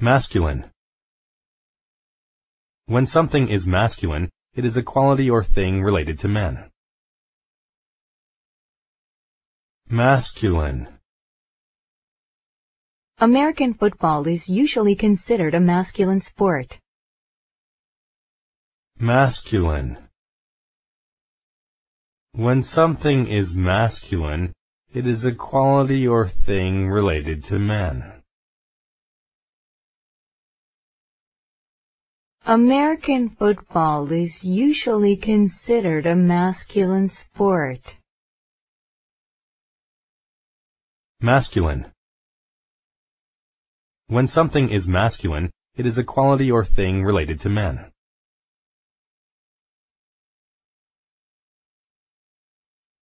Masculine. When something is masculine, it is a quality or thing related to men. Masculine. American football is usually considered a masculine sport. Masculine. When something is masculine, it is a quality or thing related to men. American football is usually considered a masculine sport. Masculine. When something is masculine, it is a quality or thing related to men.